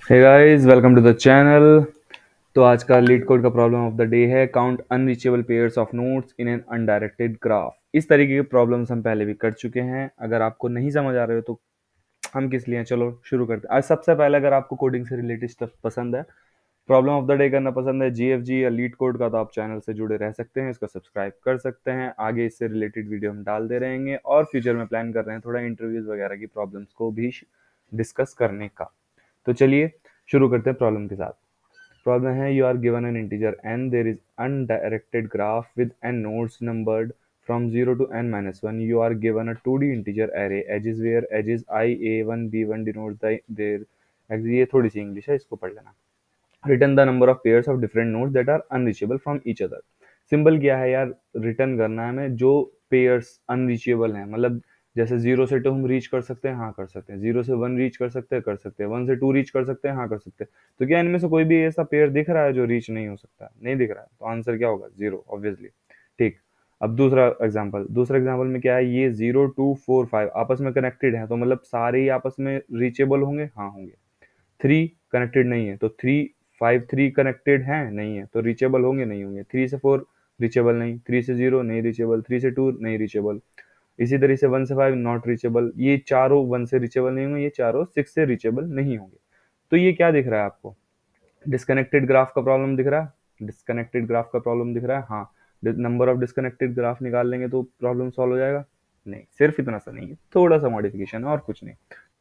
Hey guys, welcome to the channel. तो आज का लीड कोड का प्रॉब्लम ऑफ द डे है count unreachable pairs of nodes in an undirected graph. इस तरीके के प्रॉब्लम्स हम पहले भी कर चुके हैं। अगर आपको नहीं समझ आ रहे हो तो हम किस लिए हैं, चलो शुरू करते हैं। आज सबसे पहले, अगर आपको कोडिंग से रिलेटेड स्टफ पसंद है, प्रॉब्लम ऑफ द डे करना पसंद है, जीएफजी या लीड कोड का, तो आप चैनल से जुड़े रह सकते हैं, इसको सब्सक्राइब कर सकते हैं। आगे इससे रिलेटेड वीडियो हम डालते रहेंगे और फ्यूचर में प्लान कर रहे हैं थोड़ा इंटरव्यूज वगैरह की प्रॉब्लम्स को भी डिस्कस करने का। तो चलिए शुरू करते हैं प्रॉब्लम के साथ। प्रॉब्लम है, you are given an integer n, there is undirected graph with n nodes numbered from 0 to n minus 1. You are given a 2D integer array edges where edges I, A1, B1 denotes their। ये थोड़ी सी English है, इसको पढ़ लेना। Return the number of pairs of different nodes that are unreachable from each other. Symbol क्या है यार, return करना है हमें जो पेयर्स अनरीचेबल हैं, मतलब जैसे 0 से 2 हम रीच कर सकते हैं, हाँ कर सकते हैं। 0 से 1 रीच कर सकते हैं। 1 से 2 रीच कर सकते हैं, हाँ कर सकते हैं। तो क्या इनमें से कोई भी ऐसा पेयर दिख रहा है जो रीच नहीं हो सकता? नहीं दिख रहा है, तो आंसर क्या होगा? 0 ऑब्वियसली। ठीक। अब दूसरा एग्जाम्पल में क्या है, ये 0 2 4 5 आपस में कनेक्टेड है, तो मतलब सारे ही आपस में रीचेबल होंगे, हाँ होंगे। 3 कनेक्टेड नहीं है, तो 3 5 3 कनेक्टेड है, नहीं है, तो रीचेबल होंगे, नहीं होंगे। 3 से 4 रीचेबल नहीं, 3 से 0 नहीं रीचेबल, 3 से 2 नहीं रीचेबल। इसी तरह से 1 से 5 नॉट रीचेबल। ये चारों 1 से रीचेबल नहीं होंगे, ये चारों 6 से रीचेबल नहीं होंगे। तो ये क्या दिख रहा है आपको? डिस्कनेक्टेड ग्राफ का प्रॉब्लम दिख रहा है? डिस्कनेक्टेड ग्राफ का प्रॉब्लम दिख रहा है, हाँ। नंबर ऑफ डिस्कनेक्टेड ग्राफ निकाल लेंगे तो प्रॉब्लम सॉल्व हो जाएगा? नहीं, सिर्फ इतना सा नहीं है, थोड़ा सा मॉडिफिकेशन है और कुछ नहीं।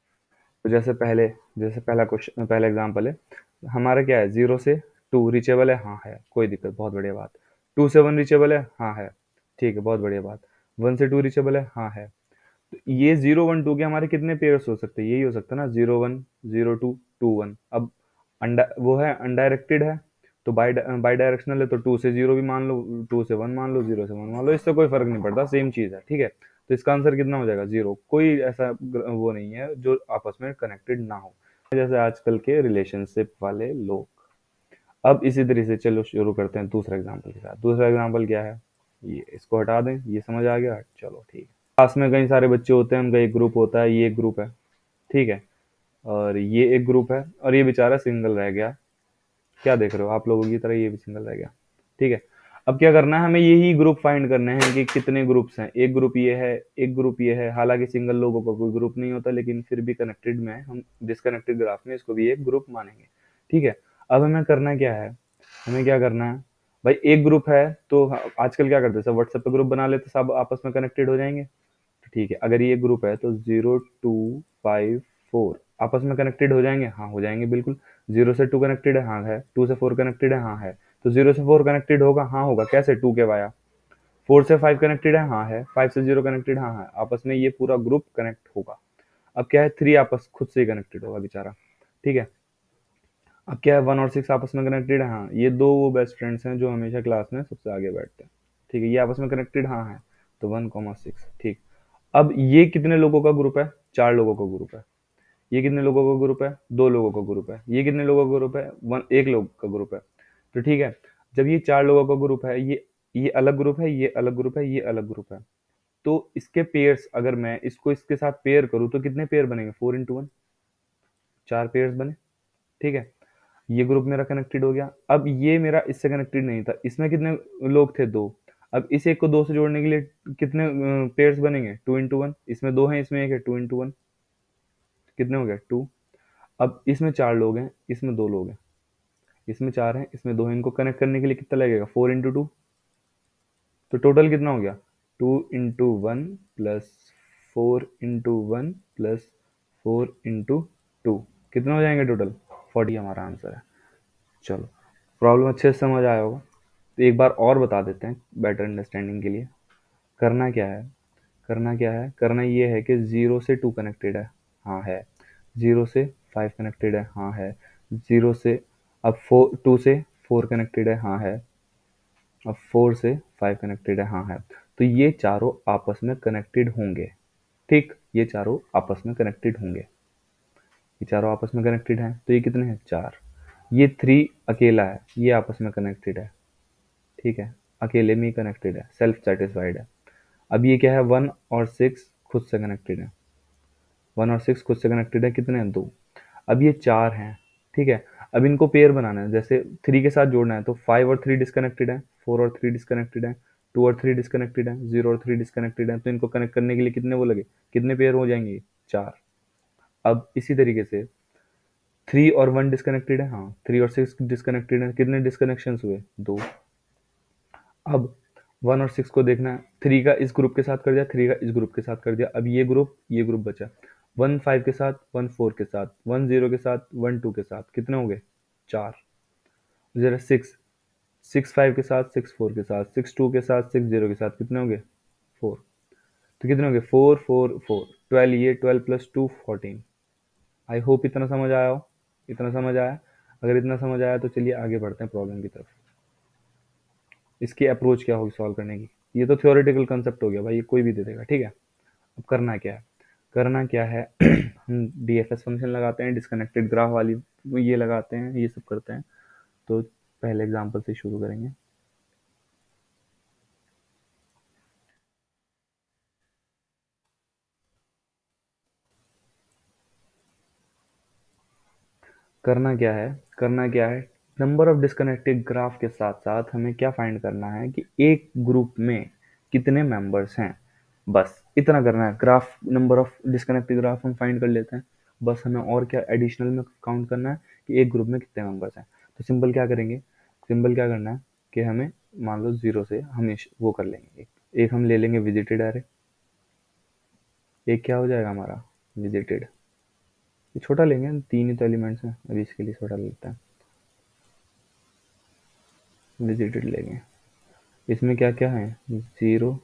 तो जैसे पहला क्वेश्चन, पहला एग्जांपल है, हमारा क्या है, 0 से 2 रीचेबल है, हाँ है, कोई दिक्कत, बहुत बढ़िया बात। 2 से 1 रीचेबल है, हाँ है, ठीक है, बहुत बढ़िया बात। 1 से 2 रीचेबल है, हाँ है। तो ये 0 1 2 के हमारे कितने पेयर्स हो सकते हैं? यही हो सकता है ना, 0 1 0 2 2 1। अब वो है अनडायरेक्टेड है, तो बाई डायरेक्शनल है, तो 2 से 0 भी मान लो, 2 से 1 मान लो, 0 से 1 मान लो, इससे कोई फर्क नहीं पड़ता, सेम चीज है, ठीक है। तो इसका आंसर कितना हो जाएगा? 0। कोई ऐसा वो नहीं है जो आपस में कनेक्टेड ना हो, जैसे आजकल के रिलेशनशिप वाले लोग। अब इसी तरह से चलो शुरू करते हैं दूसरा एग्जाम्पल के साथ। दूसरा एग्जाम्पल क्या है, ये इसको हटा दें, ये समझ आ गया, चलो ठीक है। क्लास में कई सारे बच्चे होते हैं, उनका एक ग्रुप होता है, ये एक ग्रुप है, ठीक है, और ये एक ग्रुप है, और ये बेचारा सिंगल रह गया। क्या देख रहे हो, आप लोगों की तरह ये भी सिंगल रह गया, ठीक है। अब क्या करना है, हमें यही ग्रुप फाइंड करने हैं कि कितने ग्रुप्स हैं। एक ग्रुप ये है, एक ग्रुप ये है, हालांकि सिंगल लोगों का कोई ग्रुप नहीं होता, लेकिन फिर भी कनेक्टेड में है, हम डिसकनेक्टेड ग्राफ में इसको भी एक ग्रुप मानेंगे, ठीक है। अब हमें करना क्या है, हमें क्या करना है भाई, एक ग्रुप है तो आजकल क्या करते हैं, सब व्हाट्सएप पे ग्रुप बना लेते, सब आपस में कनेक्टेड हो जाएंगे। तो ठीक है, अगर ये ग्रुप है तो 0 2 5 4 आपस में कनेक्टेड हो जाएंगे, हाँ हो जाएंगे बिल्कुल। 0 से 2 कनेक्टेड है, हाँ है। 2 से 4 कनेक्टेड है, हाँ है। तो 0 से 4 कनेक्टेड होगा, हाँ होगा, कैसे? 2 के वाया। 4 से 5 कनेक्टेड है, हाँ है। 5 से 0 कनेक्टेड, हाँ है। आपस में ये पूरा ग्रुप कनेक्ट होगा। अब क्या है, 3 आपस खुद से ही कनेक्टेड होगा बेचारा, ठीक है। अब क्या है, 1 और 6 आपस में कनेक्टेड है, हाँ, ये दो वो बेस्ट फ्रेंड्स हैं जो हमेशा क्लास में सबसे आगे बैठते हैं, ठीक है, ये आपस में कनेक्टेड, हाँ है। तो 1 6, ठीक। अब ये कितने लोगों का ग्रुप है? 4 लोगों का ग्रुप है। ये कितने लोगों का ग्रुप है? 2 लोगों का ग्रुप है। ये कितने लोगों का ग्रुप है? एक लोग का ग्रुप है। तो ठीक है, जब ये 4 लोगों का ग्रुप है, ये अलग ग्रुप है, ये अलग ग्रुप है, ये अलग ग्रुप है, तो इसके पेयर्स, अगर मैं इसको इसके साथ पेयर करूं तो कितने पेयर बनेंगे? 4 × 1, 4 पेयर्स बने, ठीक है। ये ग्रुप मेरा कनेक्टेड हो गया। अब ये मेरा इससे कनेक्टेड नहीं था, इसमें कितने लोग थे? 2। अब इस एक को 2 से जोड़ने के लिए कितने पेयर्स बनेंगे? 2 × 1। इसमें 2 हैं, इसमें एक है, 2 × 1 कितने हो गए? 2। अब इसमें 4 लोग हैं, इसमें 2 लोग हैं, इसमें 4 हैं, इसमें 2 हैं, इनको कनेक्ट करने के लिए कितना लगेगा? 4 × 2। तो टोटल कितना हो गया? 2 × 1 प्लस 4 × 1 प्लस 4 × 2 कितना हो जाएंगे टोटल? 40 हमारा आंसर है। चलो, प्रॉब्लम अच्छे से समझ आया होगा, तो एक बार और बता देते हैं बेटर अंडरस्टैंडिंग के लिए। करना क्या है, करना ये है कि 0 से 2 कनेक्टेड है, हाँ है। 0 से 5 कनेक्टेड है, हाँ है। 0 से, अब 2 से 4 कनेक्टेड है, हाँ है। अब 4 से 5 कनेक्टेड है, हाँ है। तो ये चारों आपस में कनेक्टेड होंगे, ठीक, ये चारों आपस में कनेक्टेड होंगे, ये चारों आपस में कनेक्टेड हैं, तो ये कितने हैं? 4। ये 3 अकेला है, ये आपस में कनेक्टेड है, ठीक है, अकेले में ही कनेक्टेड है, सेल्फ सेटिस्फाइड है। अब ये क्या है, 1 और 6 खुद से कनेक्टेड है, 1 और 6 खुद से कनेक्टेड है, कितने हैं? 2। अब ये 4 हैं, ठीक है। अब इनको पेयर बनाना है, जैसे 3 के साथ जोड़ना है तो 5 और 3 डिस्कनेक्टेड है, 4 और 3 डिस्कनेक्टेड है, 2 और 3 डिस्कनेक्टेड है, 0 और 3 डिस्कनेक्टेड है, तो इनको कनेक्ट करने के लिए कितने वो लगे, कितने पेयर हो जाएंगे, 4। अब इसी तरीके से 3 और 1 डिस्कनेक्टेड है, हाँ 3 और 6 डिस्कनेक्टेड है, कितने डिस्कनेक्शन हुए, 2। अब 1 और 6 को देखना है, 3 का इस ग्रुप के साथ कर दिया, 3 का इस ग्रुप के साथ कर दिया, अब ये ग्रुप बचा, 1 5 के साथ, 1 4 के साथ, 1 0 के साथ, 1 2 के साथ, कितने हो गए, 4। जरा 6 5 के साथ, 6 4 के साथ, 6 2 के साथ, 6 0 के साथ, कितने हो गए, 4। तो कितने हो गए, 4 4 4, 12, ये 12 प्लस 2 14। आई होप इतना समझ आया हो, इतना समझ आया। अगर इतना समझ आया तो चलिए आगे बढ़ते हैं प्रॉब्लम की तरफ। इसकी अप्रोच क्या होगी सॉल्व करने की, ये तो थ्योरेटिकल कंसेप्ट हो गया भाई, ये कोई भी दे देगा, ठीक है। अब करना क्या है, करना क्या है हम डीएफएस फंक्शन लगाते हैं, डिस्कनेक्टेड ग्राफ वाली ये लगाते हैं, ये सब करते हैं। तो पहले एग्जांपल से शुरू करेंगे। करना क्या है, करना क्या है, नंबर ऑफ डिस्कनेक्टेड ग्राफ के साथ साथ हमें क्या फाइंड करना है कि एक ग्रुप में कितने मेंबर्स हैं, बस इतना करना है। Graph number of disconnected graph हम फाइंड कर लेते हैं, बस हमें और क्या एडिशनल में काउंट करना है कि एक ग्रुप में कितने मेंबर्स हैं। तो सिंपल क्या करेंगे, सिंपल क्या करना है कि हमें मान लो 0 से हम वो कर लेंगे, एक हम ले लेंगे विजिटेड एरे, एक क्या हो जाएगा हमारा विजिटेड, ये छोटा लेंगे, 3 ही तो एलिमेंट्स हैं, अभी इसके लिए छोटा लेते हैं, विजिटेड लेंगे। इसमें क्या क्या है, 0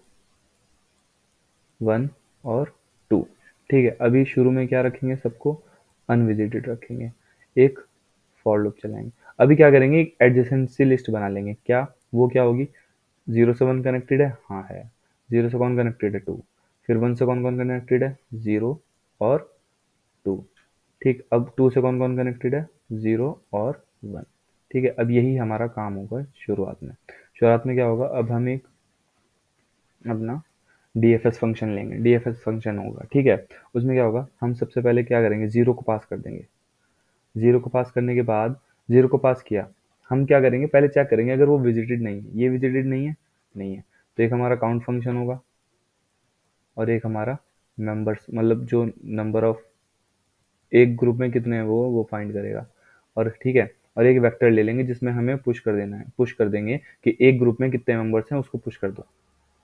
1 और 2, ठीक है। अभी शुरू में क्या रखेंगे, सबको अनविजिटेड रखेंगे, एक फॉर लूप चलाएंगे। अभी क्या करेंगे, एक एडजेसेंसी लिस्ट बना लेंगे, क्या वो क्या होगी, 0 से 1 कनेक्टेड है, हाँ है, 0 से कौन कनेक्टेड है, 2, फिर 1 से कौन कौन कनेक्टेड है, 0 और 2, ठीक। अब 2 से कौन कौन कनेक्टेड है, 0 और 1, ठीक है। अब यही हमारा काम होगा शुरुआत में। शुरुआत में क्या होगा, अब हम एक अपना डीएफएस फंक्शन लेंगे, डीएफएस फंक्शन होगा, ठीक है। उसमें क्या होगा, हम सबसे पहले क्या करेंगे, 0 को पास कर देंगे। 0 को पास करने के बाद, 0 को पास किया, हम क्या करेंगे, पहले चेक करेंगे अगर वो विजिटेड नहीं है, ये विजिटेड नहीं है, नहीं है, तो एक हमारा काउंट फंक्शन होगा और एक हमारा मेंबर्स, मतलब जो नंबर ऑफ एक ग्रुप में कितने हैं वो फाइंड करेगा, और ठीक है। और एक वेक्टर ले लेंगे जिसमें हमें पुश कर देना है, पुश कर देंगे कि एक ग्रुप में कितने मेंबर्स हैं उसको पुश कर दो,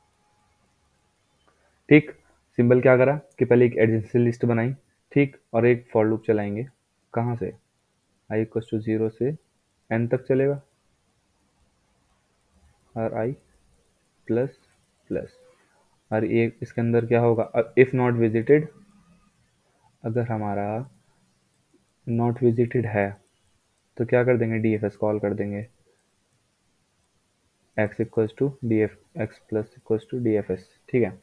ठीक। सिंबल क्या करा कि पहले एक एडजेंसी लिस्ट बनाई, ठीक, और एक फॉर लूप चलाएंगे, कहाँ से, आई इक्वल टू 0 से n तक चलेगा, और i प्लस प्लस, और ये इसके अंदर क्या होगा, इफ नॉट विजिटेड, अगर हमारा नॉट विजिटेड है तो क्या कर देंगे, डीएफएस कॉल कर देंगे, x equals to D F X plus equals to D F S, ठीक है।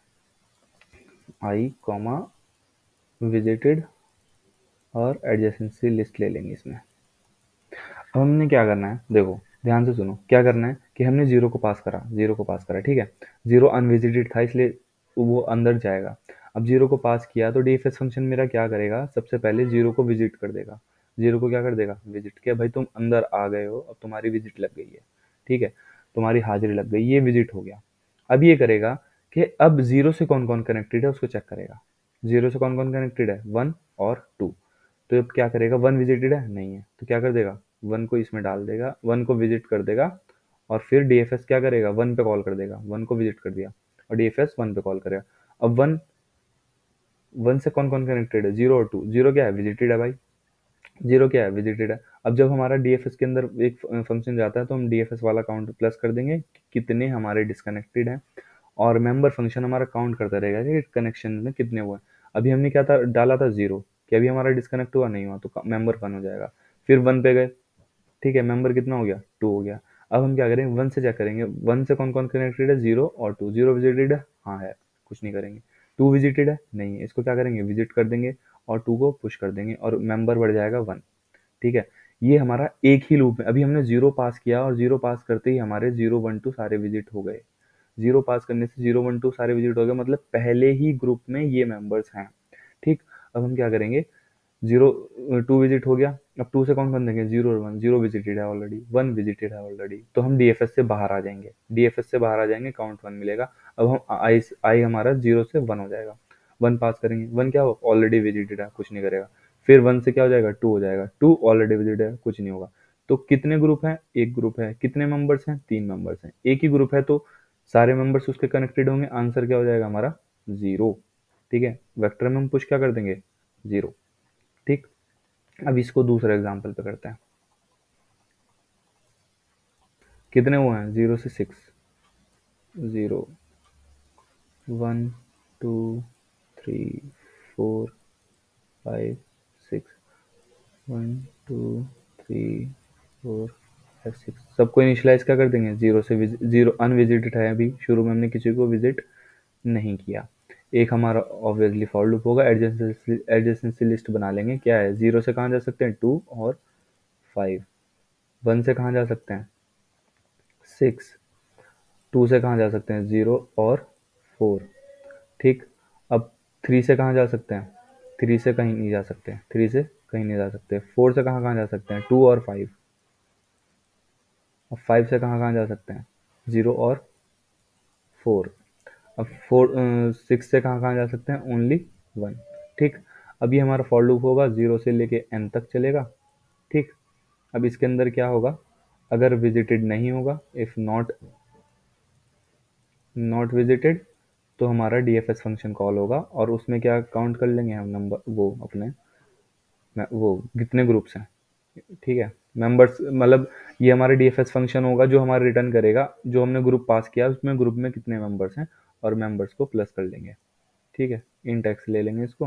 आई कॉमा विजिटेड और एडजेसेंसी लिस्ट ले लेंगे इसमें। अब हमने क्या करना है, देखो ध्यान से सुनो, क्या करना है कि हमने 0 को पास करा, 0 को पास करा, ठीक है। 0 अनविजिटेड था इसलिए वो अंदर जाएगा। अब 0 को पास किया तो डीएफएस फंक्शन मेरा क्या करेगा, सबसे पहले 0 को विजिट कर देगा, 0 को क्या कर देगा, विजिट किया, भाई तुम अंदर आ गए हो, अब तुम्हारी विजिट लग गई है, ठीक है, तुम्हारी हाजिरी लग गई, ये विजिट हो गया। अब ये करेगा कि अब 0 से कौन कौन कनेक्टेड है उसको चेक करेगा, 0 से कौन कौन कनेक्टेड है, 1 और 2, तो अब क्या करेगा, 1 विजिटेड है, नहीं है, तो क्या कर देगा, 1 को इसमें डाल देगा, 1 को विजिट कर देगा, और फिर डीएफएस क्या करेगा, 1 पे कॉल कर देगा, 1 को विजिट कर दिया और डीएफएस 1 पे कॉल करेगा। अब 1 1 से कौन कौन कनेक्टेड है, 0 और 2, 0 क्या है, विजिटेड है भाई, 0 क्या है, विजिटेड है। अब जब हमारा डीएफएस के अंदर एक फंक्शन जाता है तो हम डीएफएस वाला काउंट प्लस कर देंगे कि कितने हमारे डिस्कनेक्टेड हैं, और मेंबर फंक्शन हमारा काउंट करता रहेगा कि कनेक्शन में कितने हुए। अभी हमने क्या था डाला था, 0, कि अभी हमारा डिस्कनेक्ट हुआ नहीं हुआ तो मेंबर 1 हो जाएगा, फिर 1 पे गए, ठीक है, मेंबर कितना हो गया, 2 हो गया। अब हम क्या करेंगे, 1 से चेक करेंगे, 1 से कौन कौन कनेक्टेड है, 0 और 2, 0 विजिटेड है, हाँ है, कुछ नहीं करेंगे, 2 विजिटेड है, नहीं है, इसको क्या करेंगे, विजिट कर देंगे और 2 को पुश कर देंगे और मेंबर बढ़ जाएगा 1, ठीक है। ये हमारा एक ही लूप में, अभी हमने 0 पास किया और 0 पास करते ही हमारे 0 1 2 सारे विजिट हो गए, 0 पास करने से 0 1 2 सारे विजिट हो गए, मतलब पहले ही ग्रुप में ये मेंबर्स हैं, ठीक। अब हम क्या करेंगे, जीरो, टू विजिट हो गया, अब टू से कौन कौन देंगे, जीरो और वन, जीरो विजिटेड है ऑलरेडी, वन विजिटेड है ऑलरेडी, तो हम डीएफएस से बाहर आ जाएंगे, डीएफएस से बाहर आ जाएंगे, काउंट वन मिलेगा। अब हम आई आई हमारा जीरो से वन हो जाएगा, वन पास करेंगे, वन क्या हो, ऑलरेडी विजिटेड है, कुछ नहीं करेगा। फिर वन से क्या हो जाएगा, टू हो जाएगा, टू ऑलरेडी विजिटेड है, कुछ नहीं होगा। तो कितने ग्रुप हैं, एक ग्रुप है, कितने मेंबर्स हैं, तीन मेंबर्स हैं, एक ही ग्रुप है तो सारे मेंबर्स उसके कनेक्टेड होंगे, आंसर क्या हो जाएगा हमारा, जीरो। ठीक है, वेक्टर में हम पुश क्या कर देंगे, जीरो। ठीक, अब इसको दूसरे एग्जाम्पल पे करते हैं। कितने हुए हैं, जीरो से six, zero, one, two, three, four, five, six, one, two, three, four, five, six, सबको इनिशियलाइज क्या कर देंगे, जीरो से, जीरो अनविजिटेड है, अभी शुरू में हमने किसी को विजिट नहीं किया। एक हमारा ऑब्वियसली फॉर लूप होगा, एडजेसेंसी लिस्ट बना लेंगे, क्या है, जीरो से कहाँ जा सकते हैं, टू और फाइव, वन से कहाँ जा सकते हैं, सिक्स, टू से कहाँ जा सकते हैं, जीरो और फोर। ठीक, अब थ्री से कहाँ जा सकते हैं, थ्री से कहीं नहीं जा सकते, थ्री से कहीं नहीं जा सकते, फोर से कहाँ कहाँ जा सकते हैं, टू और फाइव, अब फाइव से कहाँ कहाँ जा सकते हैं, जीरो और फोर, अब फोर, सिक्स से कहाँ कहाँ जा सकते हैं, ओनली वन। ठीक, अब ये हमारा फॉर लूप होगा, जीरो से लेके एन तक चलेगा। ठीक, अब इसके अंदर क्या होगा, अगर विजिटेड नहीं होगा, इफ नॉट विजिटेड, तो हमारा डीएफएस फंक्शन कॉल होगा और उसमें क्या काउंट कर लेंगे हम, नंबर वो अपने वो कितने ग्रुप्स हैं। ठीक है, मेंबर्स मतलब ये हमारा डीएफएस फंक्शन होगा जो हमारा रिटर्न करेगा जो हमने ग्रुप पास किया उसमें ग्रुप में कितने मेंबर्स हैं, और मेंबर्स को प्लस कर लेंगे। ठीक है, इन टेक्स ले लेंगे इसको,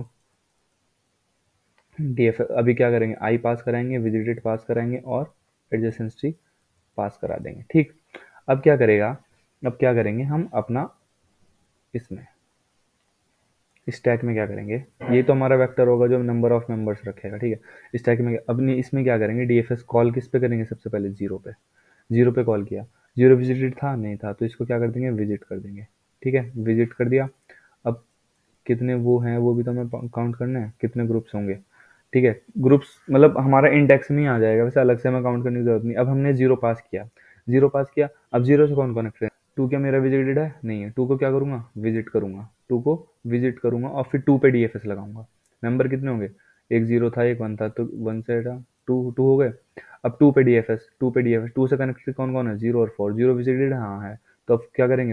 डीएफ अभी क्या करेंगे, आई पास कराएंगे, विजिटेड पास कराएंगे और एडजेसेंसी पास करा देंगे। ठीक, अब क्या करेगा, अब क्या करेंगे हम अपना इसमें स्टैक में क्या करेंगे, ये तो हमारा वेक्टर होगा जो नंबर ऑफ मेंबर्स रखेगा। ठीक है, स्टैक में अपनी इसमें क्या करेंगे, डीएफएस कॉल किस पे करेंगे, सबसे पहले जीरो पे, जीरो पे कॉल किया, जीरो विजिटेड था नहीं था, तो इसको क्या कर देंगे, विजिट कर देंगे। ठीक है, विजिट कर दिया, अब कितने वो हैं वो भी तो हमें काउंट करना है, कितने ग्रुप्स होंगे। ठीक है, ग्रुप्स मतलब हमारा इंडेक्स में ही आ जाएगा, वैसे अलग से हमें काउंट करने की जरूरत नहीं। अब हमने जीरो पास किया, जीरो पास किया, अब जीरो से कौन कनेक्ट है, टू क्या मेरा विजिटेड है, नहीं है, टू को क्या करूंगा, विजिट करूंगा, टू को विजिट करूंगा और फिर टू पे डीएफएस लगाऊंगा। मेंबर कितने होंगे, एक जीरो था एक वन था, तो वन से हटा टू, टू हो गए। अब टू पे डीएफएस, टू पे डीएफएस, टू से कनेक्टेड कौन कौन है, जीरो और फोर, जीरो विजिटेड हाँ है, तो अब क्या करेंगे,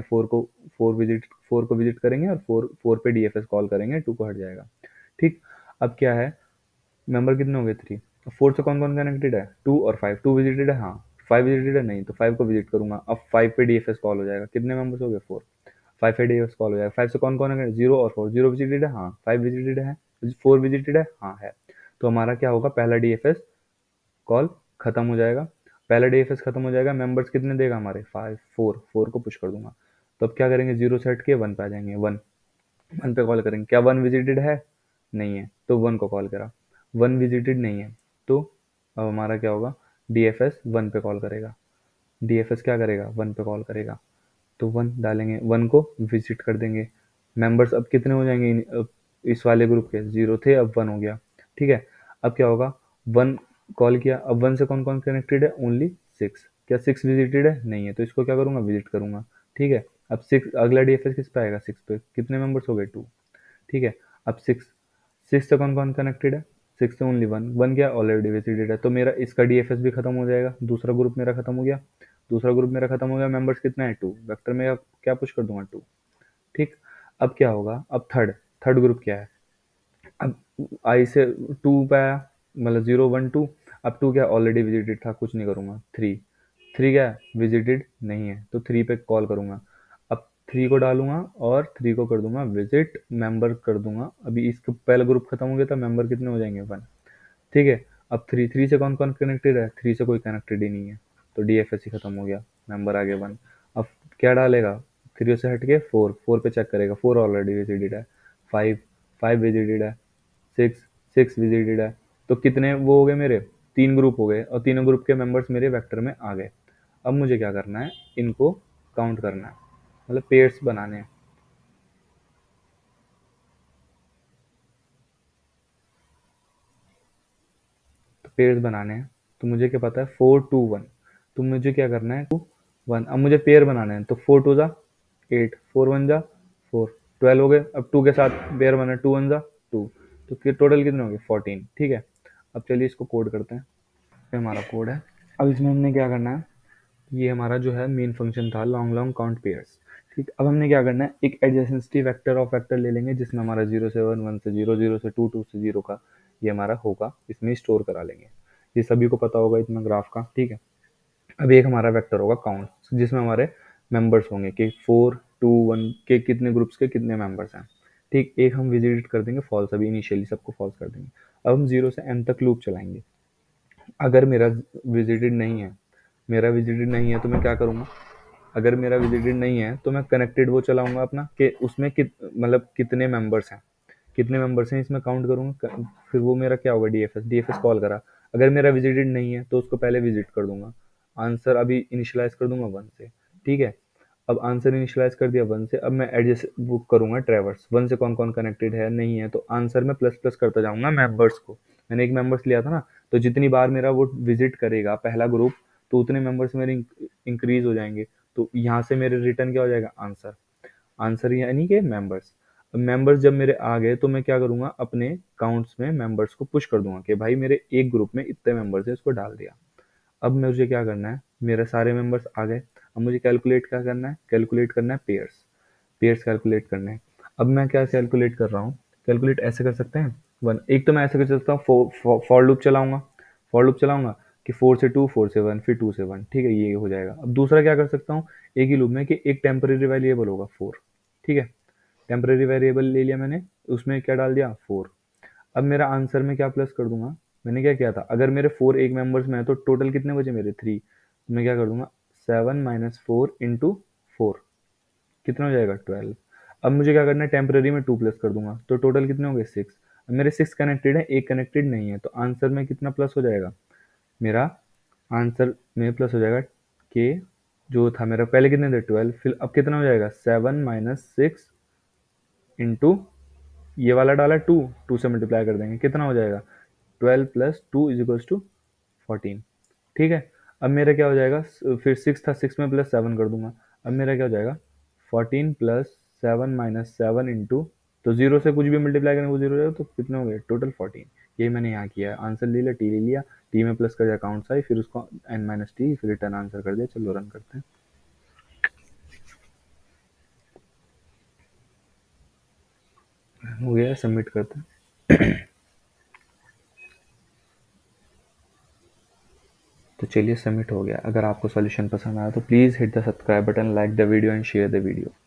फोर को विजिट करेंगे और फोर फोर पे डीएफएस कॉल करेंगे, टू को हट जाएगा। ठीक, अब क्या है, मेंबर कितने हो गए, थ्री, फोर से कौन कौन कनेक्टेड है, टू और फाइव, टू विजिटेड है हाँ, फाइव विजिटेड है नहीं, तो फाइव को विजिट करूंगा, अब फाइव पे डीएफएस कॉल हो जाएगा, कितने मेंबर्स हो गए, फोर, फाइव पे डीएफएस कॉल हो जाएगा, फाइव से कौन कौन है, जीरो और फोर, जीरो विजिटेड है हाँ, फाइव विजिटेड है, फोर विजिटेड है हाँ है, तो हमारा क्या होगा, पहला डीएफएस कॉल खत्म हो जाएगा, पहला डीएफएस खत्म हो जाएगा, मेंबर्स कितने देगा हमारे, फाइव, फोर, फोर को पुश कर दूंगा। तो अब क्या करेंगे, जीरो से हट के वन पे आ जाएंगे, वन, वन पे कॉल करेंगे, क्या वन विजिटेड है, नहीं है, तो वन को कॉल करा, वन विजिटेड नहीं है, तो अब हमारा क्या होगा, डीएफएस वन पे कॉल करेगा, डीएफएस क्या करेगा, वन पे कॉल करेगा, तो वन डालेंगे, वन को विजिट कर देंगे, मेंबर्स अब कितने हो जाएंगे इस वाले ग्रुप के, जीरो थे अब वन हो गया। ठीक है, अब क्या होगा, वन कॉल किया, अब वन से कौन कौन कनेक्टेड है, ओनली सिक्स, क्या सिक्स विजिटेड है, नहीं है, तो इसको क्या करूंगा, विजिट करूंगा। ठीक है, अब सिक्स, अगला डीएफएस किस पे आएगा, सिक्स पे, कितने मेंबर्स हो गए, टू। ठीक है, अब सिक्स, सिक्स से कौन कौन कनेक्टेड है, सिक्स से ओनली वन, वन क्या ऑलरेडी विजिटेड है, तो मेरा इसका डीएफएस भी खत्म हो जाएगा, दूसरा ग्रुप मेरा खत्म हो गया, दूसरा ग्रुप मेरा खत्म हो गया, मेंबर्स कितना है, टू, वेक्टर में अब क्या पुश कर दूंगा, टू। ठीक, अब क्या होगा, अब थर्ड, थर्ड ग्रुप क्या है, अब आई से टू पे आया, मतलब जीरो वन टू, अब टू क्या ऑलरेडी विजिटेड था, कुछ नहीं करूंगा, थ्री, थ्री क्या है विजिटेड नहीं है, तो थ्री पे कॉल करूंगा, अब थ्री को डालूंगा और थ्री को कर दूंगा विजिट, मेंबर कर दूंगा, अभी इसका पहला ग्रुप खत्म हो गया था, मेंबर कितने हो जाएंगे, वन। ठीक है, अब थ्री, थ्री से कौन कौन कनेक्टेड है, थ्री से कोई कनेक्टेड ही नहीं है, तो डीएफएस ही खत्म हो गया, मेंबर आ गया वन। अब क्या डालेगा, थ्री से हट के फोर, फोर पे चेक करेगा, फोर ऑलरेडी विजिटेड है, फाइव, फाइव विजिटेड है, सिक्स, सिक्स विजिटेड है, तो कितने वो हो गए मेरे, तीन ग्रुप हो गए और तीनों ग्रुप के मेंबर्स मेरे वेक्टर में आ गए। अब मुझे क्या करना है, इनको काउंट करना है, मतलब पेयर्स बनाने हैं। पेयर्स बनाने हैं, तो मुझे क्या पता है 4 2 1, तो मुझे क्या करना है 2 1। अब मुझे पेयर बनाने हैं, तो 4 2 जा 8, 4 1 जा 4, 12 हो गए। अब 2 के साथ पेयर बना, 2 1 जा 2, तो टोटल कितने हो गए 14। ठीक है, अब चलिए इसको कोड करते हैं। ये हमारा कोड है। अब इसमें हमने क्या करना है, ये हमारा जो है मेन फंक्शन था लॉन्ग लॉन्ग काउंट पेयर्स। ठीक, अब हमने क्या करना है, एक एडजेसेंसी वेक्टर ऑफ वेक्टर ले लेंगे जिसमें हमारा 0 से 1, 1 से 0, 0 से 2, 2 से 0 का ये हमारा होगा, इसमें स्टोर करा लेंगे। ये सभी को पता होगा इतना ग्राफ का। ठीक है, अब एक हमारा वेक्टर होगा काउंट, जिसमें हमारे मेंबर्स होंगे कि 4 2 1 के कितने ग्रुप्स के कितने मेंबर्स हैं। ठीक, एक हम विजिट कर देंगे फॉल्स, अभी इनिशियली सबको फॉल्स कर देंगे। अब हम 0 से n तक लूप चलाएंगे। अगर मेरा विजिटेड नहीं है, मेरा विजिटेड नहीं है तो मैं क्या करूँगा, अगर मेरा विजिटेड नहीं है तो मैं कनेक्टेड वो चलाऊंगा अपना कि उसमें मतलब कितने मेंबर्स हैं, कितने मेंबर्स हैं इसमें काउंट करूंगा। फिर वो मेरा क्या होगा, डीएफएस कॉल करा। अगर मेरा विजिटेड नहीं है तो उसको पहले विजिट कर दूंगा, आंसर अभी इनिशियलाइज कर दूंगा 1 से। ठीक है, अब आंसर इनिशियलाइज कर दिया 1 से, अब मैं एडजस्ट बुक करूंगा ट्रैवर्स 1 से कौन कौन कनेक्टेड है नहीं है, तो आंसर में प्लस प्लस करता जाऊंगा मेंबर्स को। मैंने एक मेंबर्स लिया था ना, तो जितनी बार मेरा वो विजिट करेगा पहला ग्रुप, तो उतने मेंबर्स मेरे इंक्रीज हो जाएंगे। तो यहाँ से मेरे रिटर्न क्या हो जाएगा, आंसर। आंसर यानी कि मेंबर्स। मेंबर्स जब मेरे आ गए तो मैं क्या करूंगा, अपने काउंट्स में मेंबर्स को पुश कर दूंगा कि भाई मेरे एक ग्रुप में इतने मेंबर्स है, इसको डाल दिया। अब मुझे क्या करना है, मेरे सारे मेंबर्स आ गए। अब मुझे कैलकुलेट क्या करना है, कैलकुलेट करना है पेयर्स, पेयर्स कैलकुलेट करने हैं। अब मैं क्या कैलकुलेट कर रहा हूँ, कैलकुलेट ऐसे कर सकते हैं वन, एक तो मैं ऐसे कर सकता हूँ फॉर लूप चलाऊंगा, फॉर लूप चलाऊंगा कि 4 से 2, 4 से 1, फिर 2 से 1। ठीक है, ये हो जाएगा। अब दूसरा क्या कर सकता हूँ, एक ही लूप में कि एक टेम्परेरी वेरिएबल होगा 4। ठीक है, टेम्परेरी वेरिएबल ले लिया मैंने, उसमें क्या डाल दिया 4। अब मेरा आंसर में क्या प्लस कर दूंगा, मैंने क्या किया था, अगर मेरे 4 एक मेंबर्स में है तो टोटल कितने बचे मेरे 3, तो मैं क्या कर दूंगा 7 माइनस 4 इंटू 4, कितना हो जाएगा 12। अब मुझे क्या करना है, टेम्परेरी में 2 प्लस कर दूंगा, तो टोटल कितने हो गए 6। अब मेरे 6 कनेक्टेड है, एक कनेक्टेड नहीं है, तो आंसर में कितना प्लस हो जाएगा, मेरा आंसर में प्लस हो जाएगा के, जो था मेरा पहले कितने थे 12, फिर अब कितना हो जाएगा 7 माइनस 6 इंटू ये वाला डाला 2, 2 से मल्टीप्लाई कर देंगे, कितना हो जाएगा 12 प्लस 2 इज इक्वल्स टू 14। ठीक है, अब मेरा क्या हो जाएगा, फिर 6 था, 6 में प्लस 7 कर दूंगा। अब मेरा क्या हो जाएगा 14 प्लस 7 माइनस 7 इंटू, तो जीरो से कुछ भी मल्टीप्लाई करेंगे वो जीरो हो जाएगा, तो कितने हो गए टोटल 14। यही मैंने यहाँ किया है, आंसर ले लिया, टी ले लिया, टी में प्लस कर दिया काउंट साइज, फिर उसको एन माइनस टी, फिर रिटर्न आंसर कर दिया। चलो रन करते हैं। हो गया, सबमिट करते हैं। तो चलिए सबमिट हो गया। अगर आपको सॉल्यूशन पसंद आया तो please hit the subscribe button, like the video and share the video.